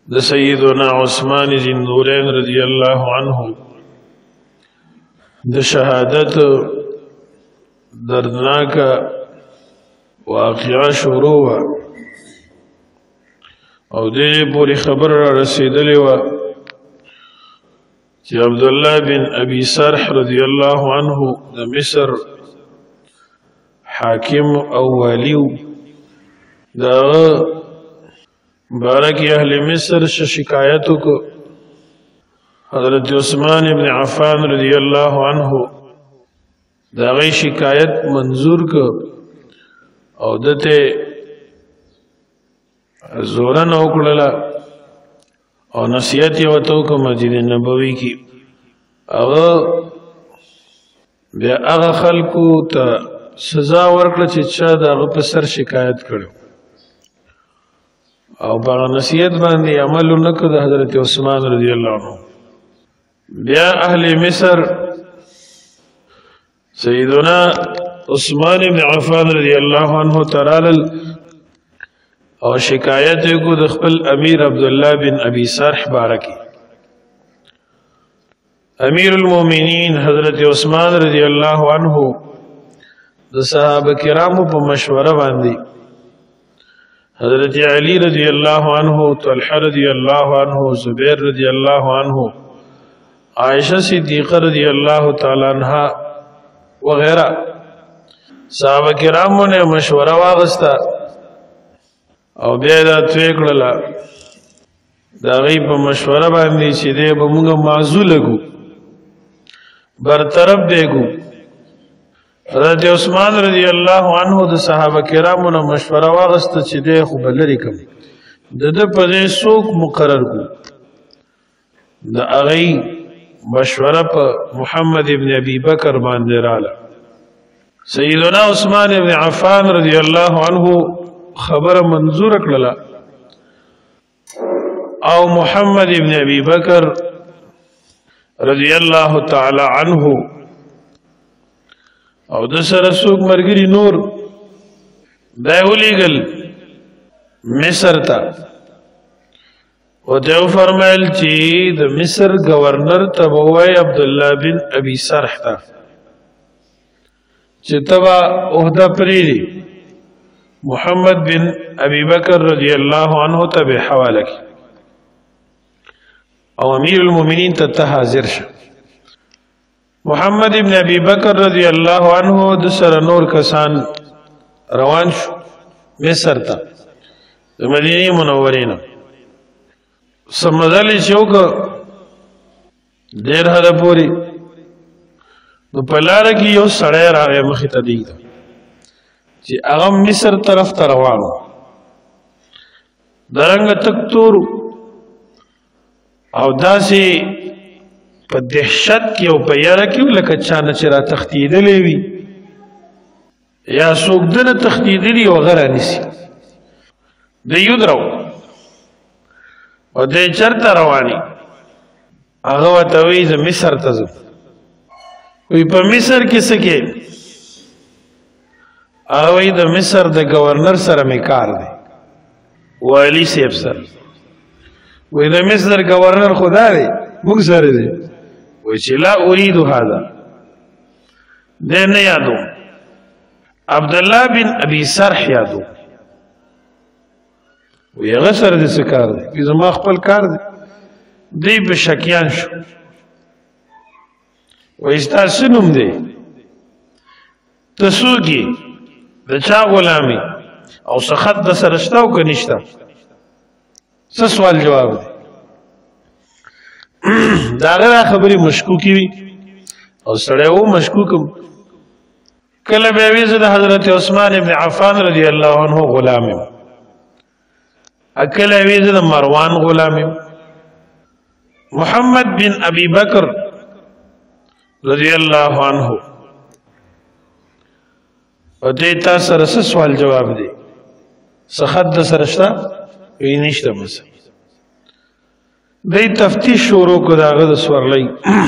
د سیدنا عثمان ذی النورین رضی اللہ عنہ د شهادت دردناک واقعہ شروع و او دې پوری خبر را رسیدلی و چې عبدالله بن ابي سرح رضی اللہ عنہ د مصر حاکم او والیو دا بارکی اہل مصر شکایتو کو حضرت عثمان بن عفان رضی اللہ عنہ دا غی شکایت منظور کو او دتے زورن اوکڑلا او نصیحت یوتو کو مسجد نبوی کی بیا اغا خلقو تا سزا ورکړه چې چا د هغه په سر شکایت کړو او په نصیحت باندې عمل ونکړ د حضرت عثمان رضی الله عنه بیا اهل مصر سیدنا عثمان بن عفان رضی الله عنه ترال او شکایت کو د خپل امیر عبدالله بن ابي سرح بارکی امیر المؤمنین حضرت عثمان رضی الله عنه د صحابه کرامو په مشوره باندې حضرت علی رضی اللہ عنہ طلحہ رضی اللہ عنہ زبیر رضی اللہ عنہ عائشہ صدیقہ رضی اللہ تعالی عنہ وغیرہ صحابہ کرامو نے مشورہ واغستا او بیا دا تویکڑلا دا غی په مشوره باندې چې دی به موږ معزول کو برطرف دیگو حضرت عثمان رضی اللہ عنہ د صحابه کرامو نه مشوره واغسته چې دی خو به لرې کم د ده په ځای څوک مقرر کو د هغې مشوره په محمد ابن ابي بکر باندې راله سیدنا عثمان ابن عفان رضی اللہ عنہ خبره منظور کړله او محمد ابن ابي بکر رضی اللہ تعالی عنہ او د سره څوک مرګري نور دا ولېږل مصر ته او ته فرمایل چې د مصر گورنر ته به ووایي عبدالله بن ابي سرح ته چې ته به عهده پرېږدي محمد بن ابي بکر رضی الله عنه ته به حواله کړي او امیر المؤمنین ته حاضر شه محمد ابن ابي بکر رضی اللہ عنہ د سره نور کسان روان شو مصر ته د مدینه منورې نه سمدل شوک ډېر هره پوری نو په لار کې یو سړی راغی مخې ته دی چې هغه مصر طرف ته روان درنګ تک تور او داسې په دهشت کې او په یاره کې لکه چا نه چې را تښتېدلی وي یا څوک ده نه تښتېدلي او هغه رانیسي دی ودرو او دی چېرته رواني هغه ورته وایي زه مصر ته ځم وایي په مصر کې څه کې هغه وایي د مصر د ګورنر سره مې کار دی والي صاحب سره وایي د مصر ګورنر خو دا دی موږ سره دی وچی لا اريد هذا دے نه یادو عبدالله بن ابي سرح یادو وی غسر دې څه کار دی وی زما خپل کار دی دی به شکیان شو وی ستا څه نوم دی ته څوک یې د چا غلامي او څه خط د سره شته او که نشته څه سوال جواب دی دا غیر خبری مشکوکی وی او سڑے او مشکوکم کل بیویز دا حضرت عثمان ابن عفان رضی اللہ عنہ غلامیم اکل بیویز دا مروان غلامیم محمد بن ابی بکر رضی اللہ عنہ و دیتا سرس سوال جواب دی سخط دا سرشتا وی نشتا مسا دی تفتیش شروع کو داغه د سورلی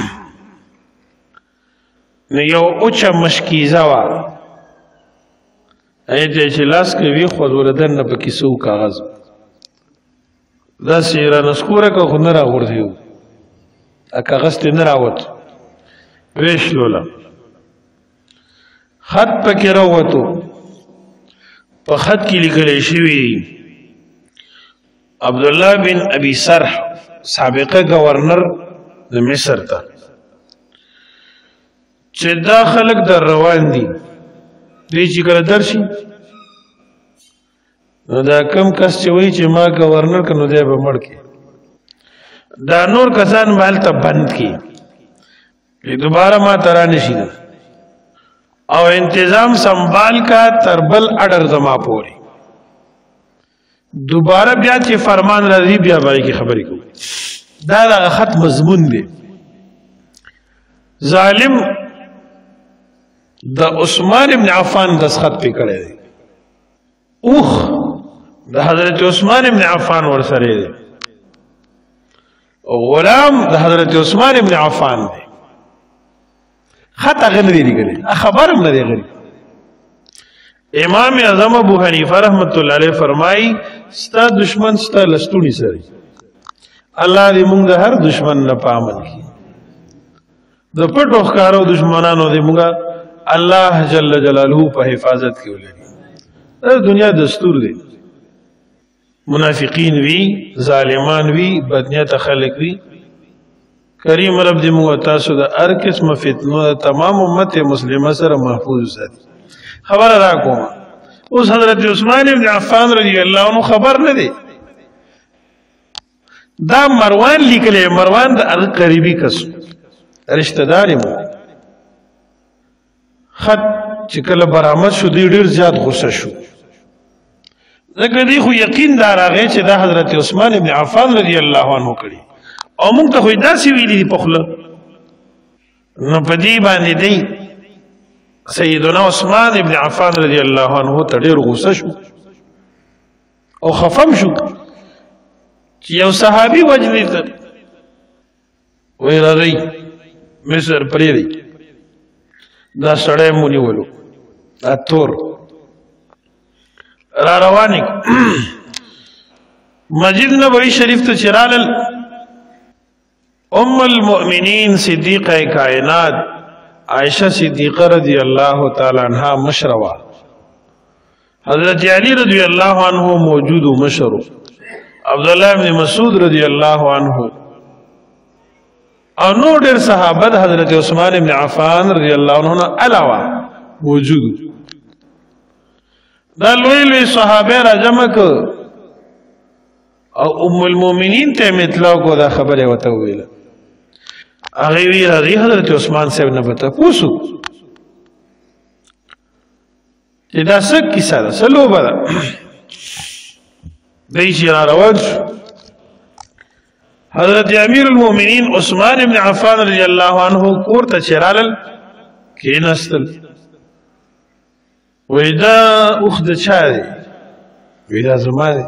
نو یو اوچه مشکیزه وا ایته چې لاس کې وی خود ولدن نه پکې سو کاغذ دا سیرا نسکوره که خود نرا غردیو اکا غست نراوت ویش لولا خط پکی روتو پا خط کی لکلی شوی عبداللہ بن ابی سرح سابقه گورنر د مصر تا چې دا خلق در روان دي دی چې کله درشي نو دا کم کس چې وایي چې ما گورنر کنو دی به مړ کی دا نور کسان مال ته بند کی دوباره ما ترا نشي او انتظام سنبال کا تربل اڈر زما پوری دوباره بیا چې فرمان راځي بیا باندې کی خبرې کو دا خط مضمون دی ظالم د عثمان ابن عفان دسخط پہ کړی دی اوخ د حضرت عثمان ابن عفان ورسره دی او غلام د حضرت عثمان ابن عفان دی خط هغه نه دی لري خبر هم نه دی غری امام اعظم ابو حنیفه رحمت الله علیه فرمای ستا دشمن ستا لستونی سره الله دې موږ د هر دشمن نه پامن کی د پټو ښکارو دشمنانو دې موږ الله جل جلاله په حفاظت کې ولري دا دنیا دستور دی منافقین وی ظالمان وی بدنیت خلق وی کریم رب دې موږ تاسو د هر قسم فتنو تمام امت مسلمه سره محفوظ ساتي خبر را کوم اوس حضرت عثمان ابن عفان رضی الله عنه خبر نه دی دا مروان لیکلی مروان د قریبی کس رشتہ داری مو خط چې کله برآمد شو دی ډیر زیات غصه شو ځکه دی خو یقین دار هغه چې دا حضرت عثمان ابن عفان رضی الله عنه کړي او موږ ته خو داسې ویلي دي په خوله نو په دې باندې دی سیدنا عثمان ابن عفان رضی الله عنه ته ډیر غصه شو او خفم شو چې یو صحابي وجلی ته وی راځي مصر پرې دی دا سړی مو نیولو دا تور را روانې مسجد نبوي شریف ته چې رالل ام المؤمنین صدیقه کائنات عائشہ صدیقہ رضی اللہ تعالی عنہ مشروا حضرت علی رضی اللہ عنہ موجود مشرو عبداللہ ابن مسعود رضی اللہ عنہ اور نو ډیر صحابه حضرت عثمان ابن عفان رضی اللہ عنہ علاوہ موجود دا لوی لوی صحابه را جمع کو او ام المؤمنین ته مطلق کو دا خبره وته ویله هغه وی راځي حضرت عثمان صاحب نه پته پوسو چې دا څه کیسه ده څه لوبه ده دی چې را روان شو حضرت امیر المؤمنین عثمان ابن عفان رضی الله عنه کور ته چې رالل کېناستل وی دا اوښ د چا دی وی دا زما دی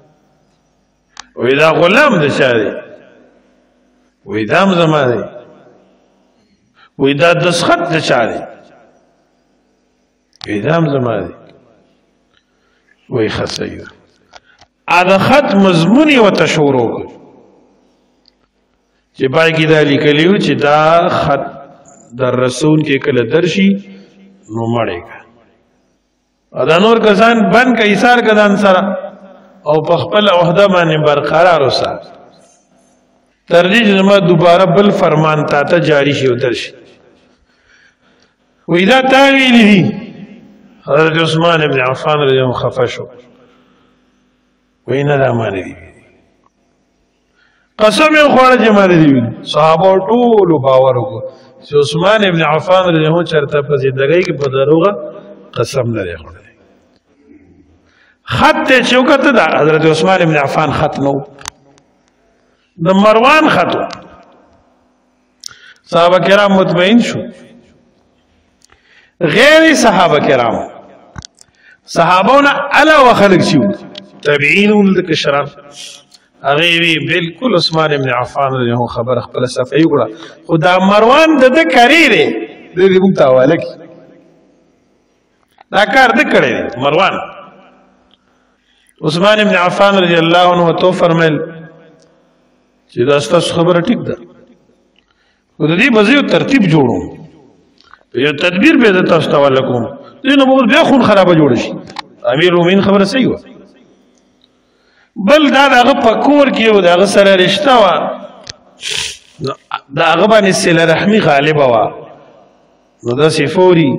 وی دا غلام د چا دی وی دام زما دی وی دا دسخط د چا دی وی دام زما دی وی خصی دا دا خط مضمونی و تشورو کر چې پای کې دا لیکلیو چې دا خط در رسول کې کله درشي نو مړی کا دا نور کسان بند کا ایثار کدان سره او په خپل عہده باندې برقرار اوسه ترجیح زما دوباره بل فرمان تا ته جاری شي او درشي و اذا تاویلی دی حضرت عثمان ابن عفان رضی اللہ خفا شو و اینا دا مانی دی قسم یو خواره چې مانی دی صحابه ټولو باور وکړو چې عثمان ابن عفان رضی اللہ چرته په زندګۍ کې په دروغه قسم لري خوړی خط ته چوکته دا حضرت عثمان ابن عفان خط نو د مروان خطو صحابه کرام مطمئن شو غیر صحابه کرام صحابونا علا و خلق شو تابعینون د کشران هغه وی بالکل عثمان ابن عفان له خبر خپل صفای وکړه خدا مروان د کری دی د دې مونږ ته حواله کی دا کار د کړی مروان عثمان ابن عفان رضی الله عنه تو فرمایل چې دا ستاسو خبره ټیک ده خو د دې به زه یو ترتیب جوړوم یو تدبیر به زه تاسو ته حواله کوم دې نه به بیا خون خرابه جوړه شي امیر المؤمنین خبره صحیح وه بل دا د هغه په کور کې و د هغه سره رشته وه د هغه باندې صله رحمي غالبه وه نو داسې فوري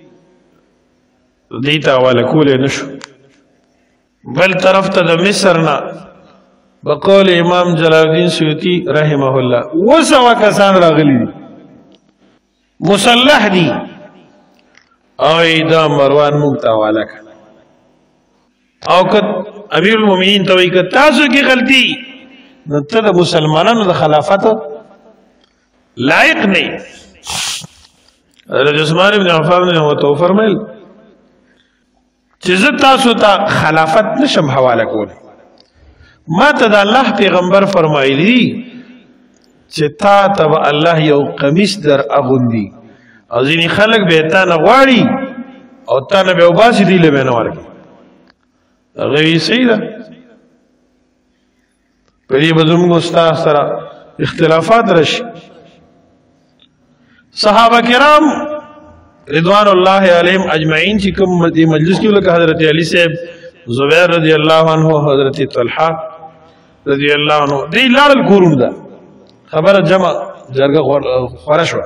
دې ته حواله کولی نه شو بل طرف ته د مصر نه بقول امام جلال الدین سیوطی رحمه الله 200 کسان راغلي دي مسلح دي او دا مروان موږ ته حواله کړه او که امیر المؤمنین ته وایي که تاسو کې غلطي نو ته د مسلمانانو د خلافت لایق نه حضرت عثمان بن عفان نے ورته فرمایل چې زه تاسو ته خلافت نشم حواله کولی ما ته د الله پیغمبر فرمایلی چې تا ته به الله یو قمیص در اغوندي او ځینې خلک به تا نه غواړي او تا نه به وباسي دی له به نه ورکړي هغه یې صحیح ده په دې به زموږ ستا سره اختلافات راشي صحابه کرام رضوان الله علیهم اجمعین چې کوم دې مجلس کې لکه حضرت علی صاحب زبیر رضی الله عنه حضرت طلحه رضی الله عنه دې لاړل کورونه ده خبره جمع جرګه خوره شوه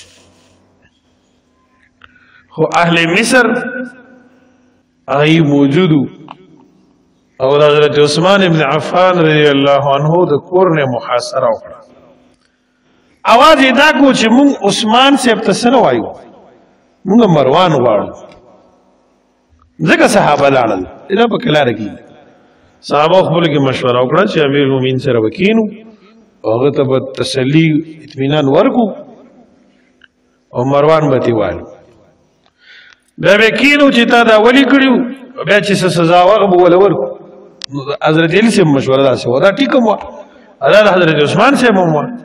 خو اهل مصر هغه موجودو او حضرت عثمان ابن عفان رضی الله عنه د کور نه محاصره وکړه اواز یې دا کو چې مونږ عثمان صاحب ته څه نه وایو مونږ مروان غواړو ځکه صحابه لاړل دا په کلاره کې صحابه خپل کې مشوره وکړه چې امیر المؤمنین سره وکینو هغه ته به تسلی اطمینان ورکو او مروان به تیوالو بیا به کینو چې تا دا ولی کړیو بیا چې څه سزا هغه به وله ورکو حضرت علی صاحب مشوره داسې وه دا ټیک هم وه دا د حضرت عثمان صاحب هم وه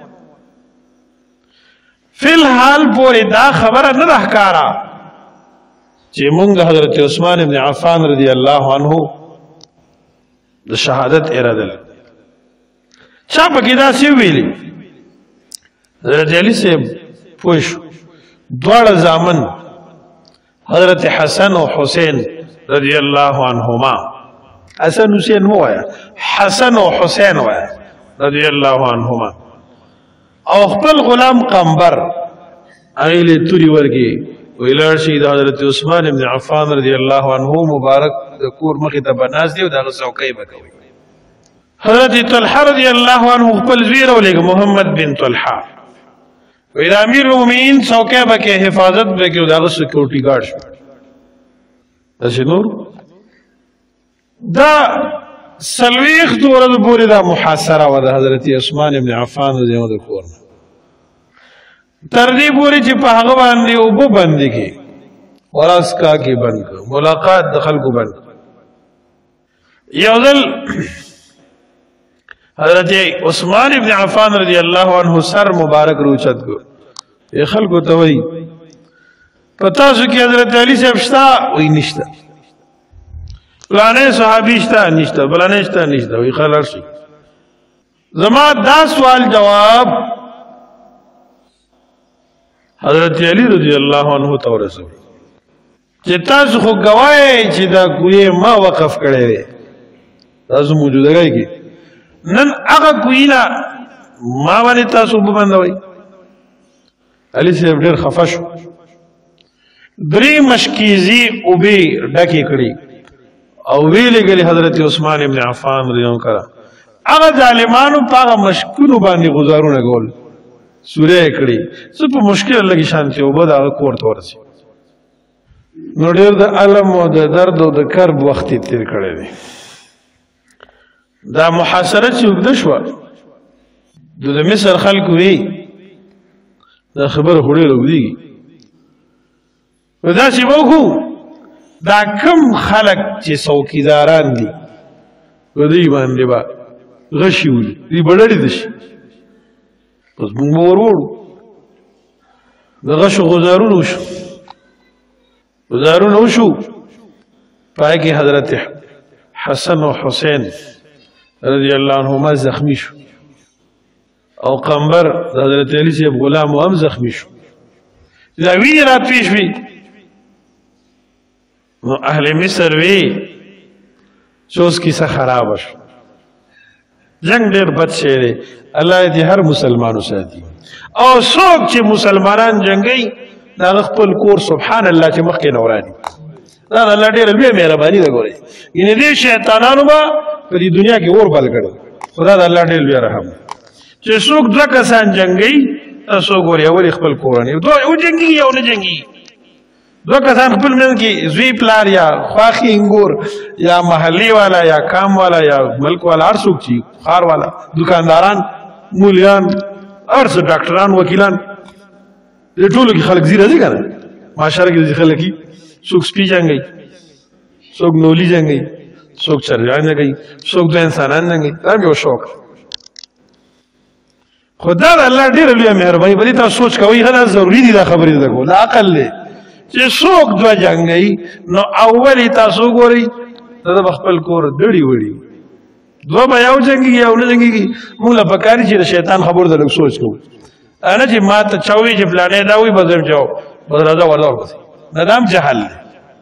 فی الحال پورې دا خبره نه ده ښکاره چې مونږ حضرت عثمان ابن عفان رضی الله عنه د شهادت اراده لرو چا پکې داسې ویلي حضرت علی صاحب پوه شو دواړه زامن حضرت حسن و حسین رضی الله عنهما حسن حسین مو وایا حسن و حسین وایا رضی الله عنهما او خپل غلام قنبر هغې له تورې ورکې وی لاړ شي د حضرت عثمان ابن عفان رضی الله عنه مبارک د کور مخې ته به ناست دی او د هغه څوکۍ به کوي حضرت طلحه رضی الله عنه خپل زوی راولېږه محمد بن طلحه وی د امیر المؤمنین څوکۍ به کې حفاظت به کې او د هغه سکیورټي ګارډ شو داسې نور دا څلوېښت ورځو پورې دا محاصره وه د حضرت عثمان ابن عفان رضی الله عنه د کور نه تر دې پورې چې په هغه باندې اوبه بندې کړي وراسکا کې بند کړه ملاقات د خلکو بند یو ځل حضرت عثمان ابن عفان رضی الله عنه سر مبارک روچت کو یې خلکو ته وایي په تاسو کې حضرت علی صاحب شته وایي نشته فلانه صحابي شته نشته بلانه شته نشته وایي خلاص شي زما دا سوال جواب حضرت علی رضی الله عنه ته ورسول چې تاسو خو ګواهی چې دا کوی ما وقف کړی دی تاسو موجودګۍ کې نن هغه کویله ما باندې تاسو وبندوئ علي صاحب ډېر خفه شو 3 مشکیزي اوبې ډکې کړي او ویلې ګلې حضرت عثمان ابن عفان رضی الله عنه هغه ظالمانو په هغه مشکونو باندې گزارونه کول سوره کړي څه په مشکل لګي شانتي او بد هغه کور ته ورسي نو ډېر د الم او د درد او د کرب وخت تیر کړی دی دا محاصره چې وګد شو د مصر خلکو وی دا خبره هډې لګدي ودا چې وګو دا کم خلک چې څوکیداران دي ودی باندې با غشي ولي دی بډړې دي پس موږ ورورو د غشو غزارونو وشو پای کې حضرت حسن و حسین رضی الله عنهما زخمی شو او قنبر د حضرت علی صاحب غلام هم زخمی شو دا وینې راتوی شوې نو اهل مصر وی چې اوس کیسه خرابه شو جنگ ډېر بد شی دی الله دې هر مسلمان وساتي او څوک چې مسلمانان جنګي دا خپل کور سبحان الله چې مخکې نوراني دا الله ډېر لوی مهرباني ده ګورئ یعنې دې شیطانانو به په دې دنیا کې اور بل کړو خدا د الله ډېر لوی رحم چې څوک دوه کسان جنګي تاسو ګورئ اول خپل کورنۍ وجنګي یو نه جنګي دوه کسان خپل منځ کې زوی پلار یا خواخي انګور یا محلي والا یا کام والا یا ملک والا هر څوک چې ښار والا دکانداران مولیان هر څه ډاکټران وکیلان دې ټولو کې خلک زیره دي که نه معاشره کې داسې خلک وي څوک سپي جنګوي څوک نولي جنګوي څوک چرګان جنګوي څوک دوه انسانان جنګوي دا مې یو شوق خو دا د الله ډېره لویه مهرباني په دې تاسو سوچ کوئ ښه دا ضروري دي دا خبرې زده کول دا عقل دی چې څوک دوه جنګوي نو اول یې تاسو وګورئ دا به خپل کور دړي وړي دوه به یو جنګېږي یو نه جنګېږي موږ له پکار دي چې د شیطان خبرو ته لږ سوچ کوو نه چې ما ته چا وایي چې فلانی دا وایي بس زه جواب بس راځه ورته ورپسې دا دام جهل دی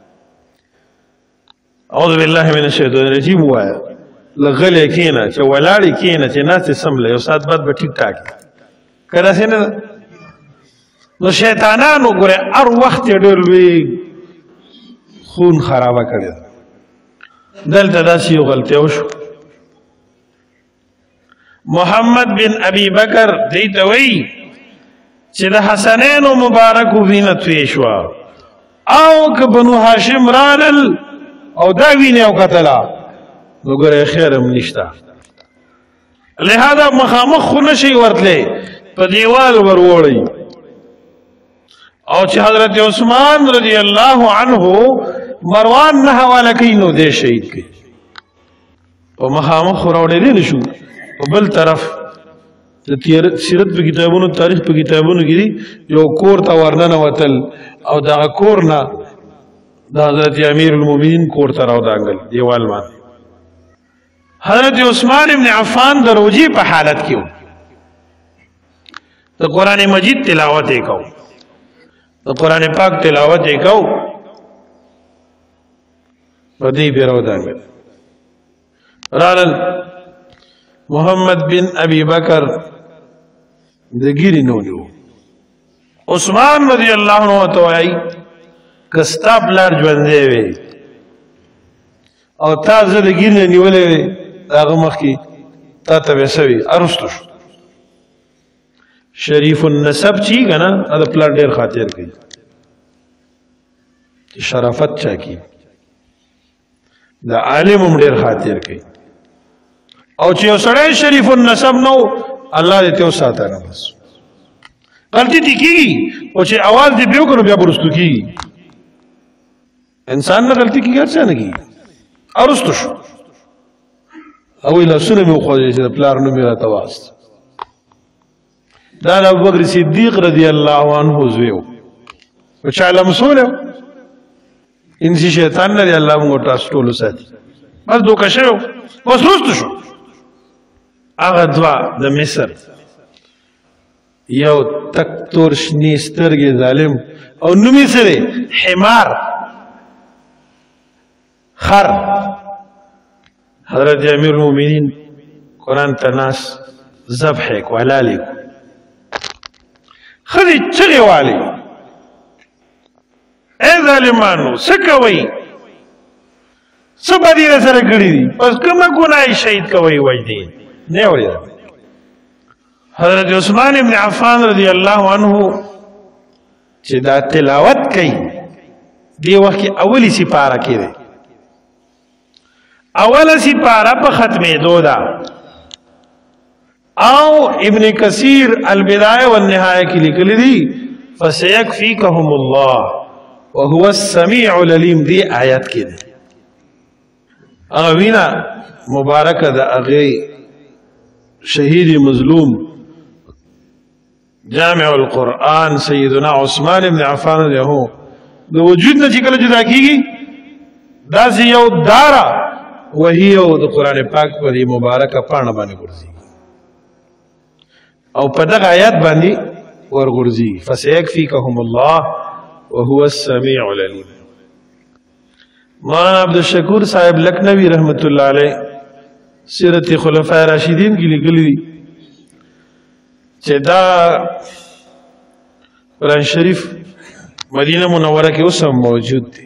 اعوذ بالله من الشیطان الرجیم ووایه لږ غلی کښېنه چې ولاړې کښېنه چې ناستې سمله یو ساعت بعد به ټیک ټاک که داسې نه ده نو شیطانانو ګورئ هر وخت یې ډېر لوی خون خرابه کړې ده دلته داسې یو غلطی وشو محمد بن ابي بکر دې ته وایي چې د حسنینو مبارکو وینه توی شوه او که بنو هاشم رالل او دا وینې وکتله نو ګورئ خیر هم نشته لهذا مخامخ خو نشئ ورتلی په دیوال وروړئ او چې حضرت عثمان رضی الله عنه مروان نه حواله کوي نو دې شهید کوي په مخامخ خو راوړېدی نه شو په بل طرف د سیرت په کتابونو تاریخ په کتابونو کې دي یو کور ته ورننوتل او دغه کور نه د حضرت امیر المؤمنین کور ته راودانګل دیوال باندې حضرت عثمان ابن عفان د روجې په حالت کې و د قرآن مجید تلاوت یې کو د قرآن پاک تلاوت یې کو په دې پې راودانګل رالل محمد بن ابي بکر د ګیرې نه ونیو عثمان رضی الله عنه ته وایي که ستا پلار ژوندی وی او تا زه د ګیرې نه نیولی وی د هغه مخکې تا ته به څه وي ارستو شو شریف النسب چې که نه دا د پلار ډېر خاطر کوي شرافت چا کی د عالم هم ډېر خاطر کوي او چې یو سړی شریف النسب نو الله دې ته وساته نه بس غلطي دې کېږي او چې اواز دې بیا وکړو بیا به رستو کېږي انسان نه غلطي کېږي هر چا نه کېږي ارستو شو هغوی لاسونه مې وخوځوي چې د پلار نوم یې راته واست دا د ابوبکر صدیق رضی الله عنه زوی و په چا لمسولی و انسي شیطان نه دی الله موږ تاسو ټول وساتي بس دوکه شوی بس رستو شو هغه دوه د مصر یو تک تور شنې سترګې ظالم او نوم یې څه دی حمار خر حضرت امیر المؤمنین قرآن ته ناست ذبح یې کو حلال یې کو ښځې چغې والې ای ظالمانو څه کوئ څه بدي راسره کړي دي بس کومه ګناه یې شهید کوئ وجدې نه اورېده حضرت عثمان ابن عفان رضی الله عنه چې دا تلاوت کوي دې وخت کې اولی سپاره کې دی اوله سپاره په ختمېدو ده او ابن کثیر البدایه والنهایه کې لیکلي دي فسيكفيكهم الله وهو السميع العليم دي آیت کې ده هغه وینا مبارکه ده هغې شهید مظلوم جامع القرآن سیدنا عثمان ابن عفان رضی الله د وجود نه چې کله جدا کېږي داسې یو داره وهي او د قرآن پاک په دې مبارکه پاڼه باندې ګرځي او په دغه آیات باندې ورغورځي فسيكفيكهم الله وهو السميع العليم. مولانا عبدالشکور صاحب لکھنوی رحمت اللہ علیہ سیرت خلفاء راشدین کی لیکلی دی چې دا قرآن شریف مدینہ منورہ کې اوس هم موجود دی.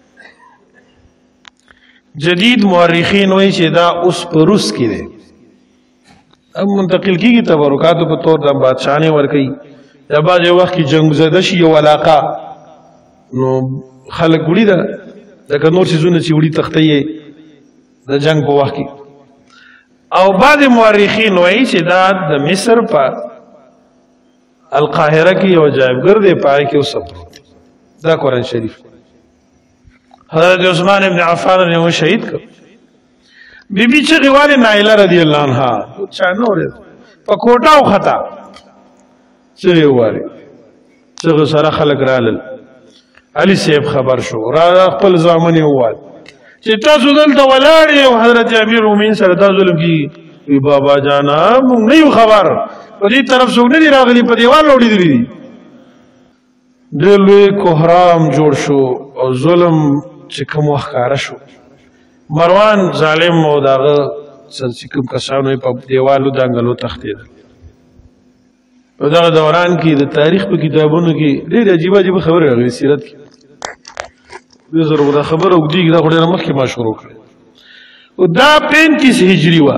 جدید مورخین وایي چې دا اوس په روس کې دی، اب منتقل کیږي تبرکاتو په طور د بادشاہانه ورکوي یا بعضې وخت کې جنګ زده شي یو علاقه نو خلک وړي ده لکه نور څیزونه چې وړي تخته یې د جنګ په وخت کې. او بعضې مورخین وایي چې دا د مصر په القاهره کې یو عجایبګر دی، په هغې کې اوس پروت دی دا قرآن شریف. حضرت عثمان ابن عفان نے شهید کړ. بی بی چغې والې نایله رضی الله عنها چا نه اورېد په کوټه وخته چغې ووالې چغې سره خلک رالل. علي صاحب خبر شو را خپل زامن یې ووال چې تاسو دلته ولاړ یې او حضرت امیر المؤمنین سره دا ظلم کېږي. وی بابا جانا موږ نه یو خبر، په دې طرف څوک نه دي راغلي، په دیوال وړېدلي دي. ډېر لوی کوهرام جوړ شو او ظلم چې کوم وخت ښکاره شو. مروان ظالم او د هغه چې کوم کسانو یې په دیوالو دنګلو تښتېدل. په دغه دوران کې د تاریخ په کتابونو کې ډېرې عجیبه عجیبه خبرې راغلي سیرت کې. دې زره دا خبره اوږدېږي، دا خو ډېره مخکې ما شروع کړې. دا 35 هجري وه،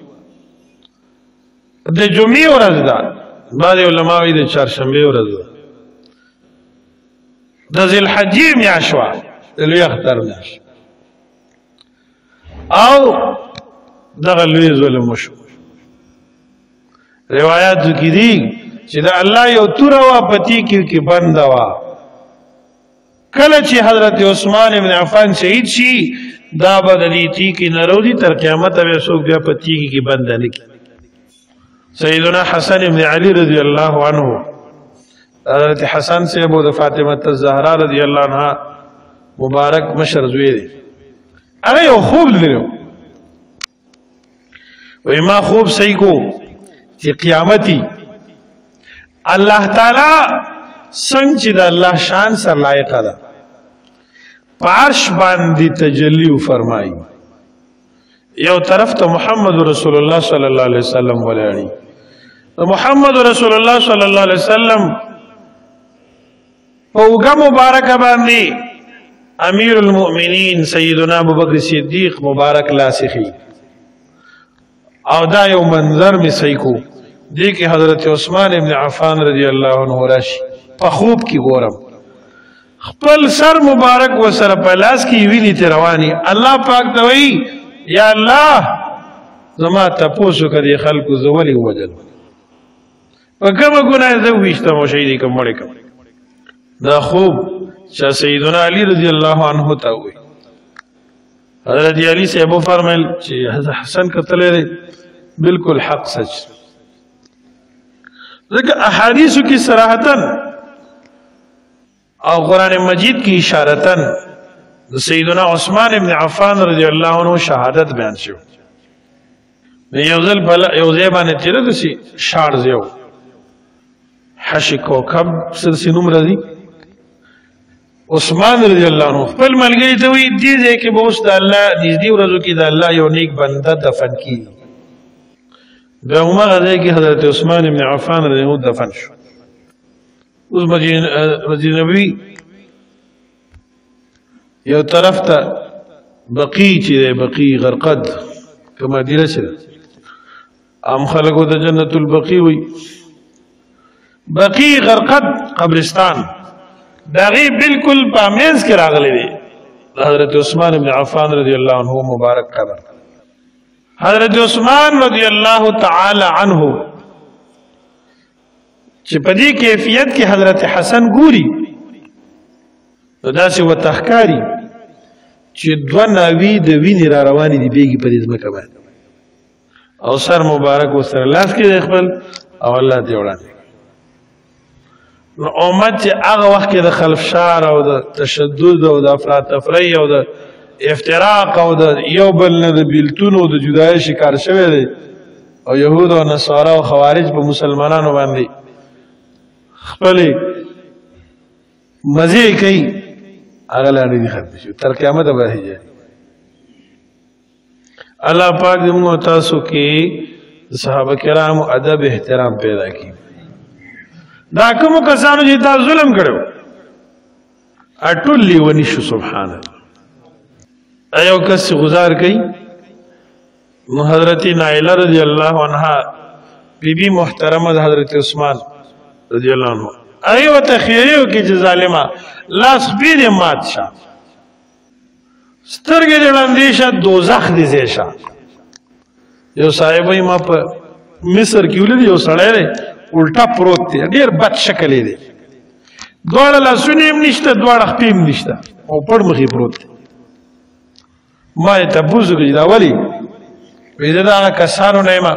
د جمعې ورځ ده، بعضې علما وایي د چهارشنبې ورځ ده، د ذوالحجې میاشت وه، د لوی اختر میاشت. او دغه لوی ظلم وشو. روایاتو کې دي چې د الله یو توره وه په تیکې کې بنده وه. کله چې حضرت عثمان ابن عفان شهید شي دا به د دې تیکې نه روځي تر قیامته به څوک بیا په تیکې کې بنده نه کړي. سیدنا حسن ابن علی رضی الله عنه، حضرت حسن صاحب او د فاطمه الزهرا رضی الله عنها مبارک مشر زوی دی. هغه یو خوب لیدلی وی ما خوب صحیح کو چې قیامتي الله تعالی څنګه چې د الله شان سره لایقه ده په عرش باندې تجلی فرمایي. یو طرف ته محمد رسول الله صلی الله علیه وسلم ولاړی. محمد رسول الله صلی الله علیه وسلم په اوږه مبارکه باندې امیر المؤمنین سیدنا ابوبکر صدیق مبارک لاسخی. او دا یو منظر می صحیح کو دی کې حضرت عثمان ابن عفان رضی الله عنه راشي په خوب کې ګورم خپل سر مبارک و سره په لاس کې ویني ته رواني. الله پاک ته وایي یا الله زما تپوسو کړي خلکو زولي وجل په کومه ګناه زه ویشتم او شهید کوم مړ کوم. دا خوب چې سیدنا علی رضی الله عنه ته وایي. حضرت علی صاحب فرمایل چې حسن کتلې بالکل حق سچ. ځکه احادیثو کې صراحتاً او قرآن مجید کی اشارتاً سیدنا عثمان ابن عفان رضی اللہ عنہ شہادت بیان شو. یو ځای باندې تیره داسې شاړ ځای و حش کوکب سرسي نوم راځي. عثمان رضی اللہ عنہ خپل ملګري ته وایي دې ځای کې به اوس د الله نږدې ورځو کې د الله یو نیک بنده دفن کېږي. بیا هماغه ځای کې حضرت عثمان ابن عفان رضی اللہ عنہ دفن شو. اوس مسجد نبوي یو طرف ته بقی چې دی بقی غرقد که مدینه چې ده عام خلکو ته جنت البقی وي. بقی غرقد قبرستان د هغې بالکل په منځ کې راغلی دی حضرت عثمان ابن عفان رضی الله عنه مبارک قبر. حضرت عثمان رضی الله تعالی عنه چې په دې کیفیت کې حضرت حسن ګوري نو داسې ورته ښکاري چې دوه ناوې د وینې را روانې دي بیګې په دې ځمکه باندې او سر مبارک ورسره لاس کې دی خپل او الله ته وړاندې. نو امت چې هغه وخت کې د خلفشار او د تشدد او د افراطفرۍ او د افتراق او د یو بل نه د بیلتون او د جدایۍ شکار شوی دی او يهود او نصارى او خوارج په مسلمانانو باندې خپل مزه کوي هغه لاندې دي ختم شي تر قیامت به هي الله پاک دې موږ تاسو کې صحابه کرام ادب احترام پیدا کړي دا کوم کسانو چې تاسو ظلم کړو اټولي ونی شو سبحان الله ایو کس گزار کوي نو حضرت نائلہ رضی اللہ عنہ بی بی محترمہ حضرت عثمان رضی اللہ عنہ ایو تخیریو کی چه ظالمہ لاس بید مات شا سترگی جڑندی شا دوزخ دی زیشا یو صاحبای ما پا مصر کیولی دی یو سڑے دی الٹا پروت دی دیر بد شکلی دی دوار لاسونیم نشتا دوار اخپیم نشتا او پڑ مخی پروت دی ما تبوزو کی دا ولی ویده دا آغا کسانو نیمه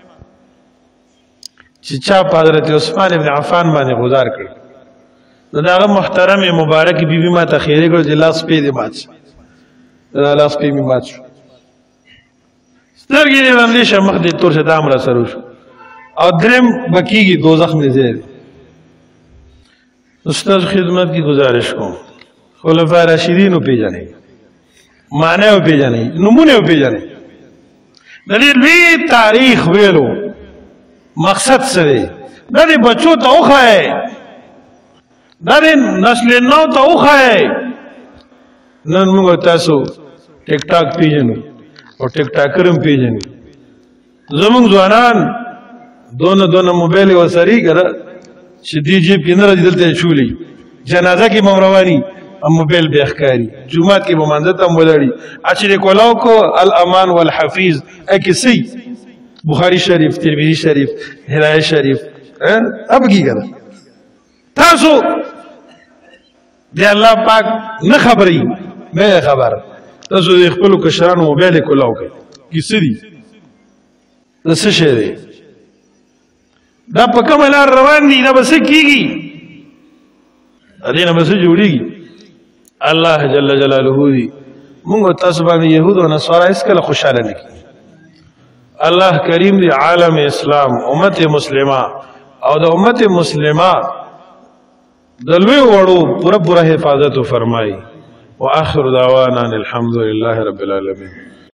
چی چا پا حضرت عثمان ابن عفان بانی گزار کرد دا آغا محترم مبارک بی بی ما تخیره کرد جی لاس پی دی مات شد دا لاس پی بی مات شد سترگی دی بندیش مخ دی طور شد آمرا سرو شد او درم بکی گی دوزخ میں زیر استاذ خدمت کی گزارش کو خلفاء راشدینو پی جانے معنی پی جانے نمونے پی جانے دلیل وی تاریخ ویلو مقصد سره دلی بچو تا اوخای دلی نسل نو تا اوخای نن مونگو تاسو ٹک ٹاک پیجنو اور ٹک ٹاکرم پیجنو زمونگ زوانان دون موبیل و سری کرا شدی جیب کی نرد دلتے چولی جنازہ کی ممروانی ام موبیل بیخکاری جمعات کی ممانزت ام ولاری اچھر کولاو کو الامان والحفیظ اکسی بخاری شریف ترمذی شریف ہدایت شریف اب کی کرا تاسو دی اللہ پاک نخبری میں خبر تاسو دی اخبرو کشرانو موبیل کولاو کسی دی دس شیده دا پا کم الار روان دی دا بس کی گی ادینا بس جوڑی گی اللہ جل جلالہ دی منگو تاسبان یہود و نصارہ اس کل خوشحال نکی اللہ کریم دی عالم اسلام امت مسلمہ او دا امت مسلمہ دلوی وڑو پورا حفاظت فرمائی وآخر دعوانا الحمدللہ رب العالمین